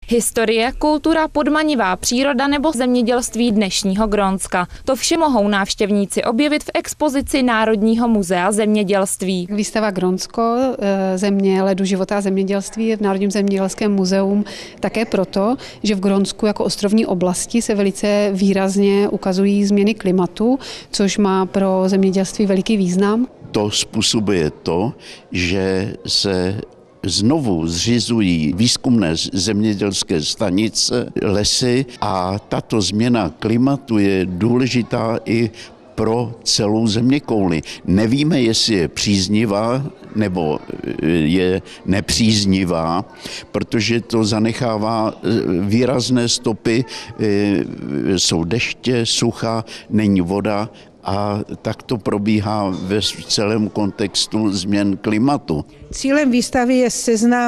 Historie, kultura, podmanivá příroda nebo zemědělství dnešního Grónska. To vše mohou návštěvníci objevit v expozici Národního muzea zemědělství. Výstava Grónsko, země, ledu, života a zemědělství je v Národním zemědělském muzeu také proto, že v Grónsku jako ostrovní oblasti se velice výrazně ukazují změny klimatu, což má pro zemědělství veliký význam. To způsobuje to, že se znovu zřizují výzkumné zemědělské stanice, lesy a tato změna klimatu je důležitá i pro celou zeměkouli. Nevíme, jestli je příznivá nebo je nepříznivá, protože to zanechává výrazné stopy, jsou deště, sucha, není voda a tak to probíhá ve celém kontextu změn klimatu. Cílem výstavy je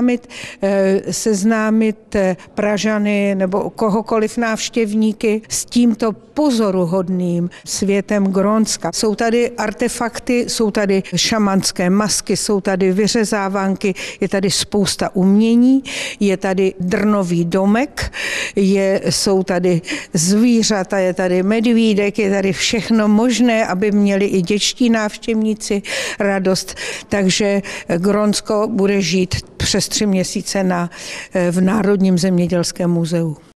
seznámit Pražany nebo kohokoliv návštěvníky s tímto pozoruhodným světem Grónska. Jsou tady artefakty, jsou tady šamanské masky, jsou tady vyřezávánky, je tady spousta umění, je tady drnový domek, jsou tady zvířata, je tady medvídek, je tady všechno možné, aby měli i dětští návštěvníci radost. Takže Grónsko bude žít přes 3 měsíce v Národním zemědělském muzeu.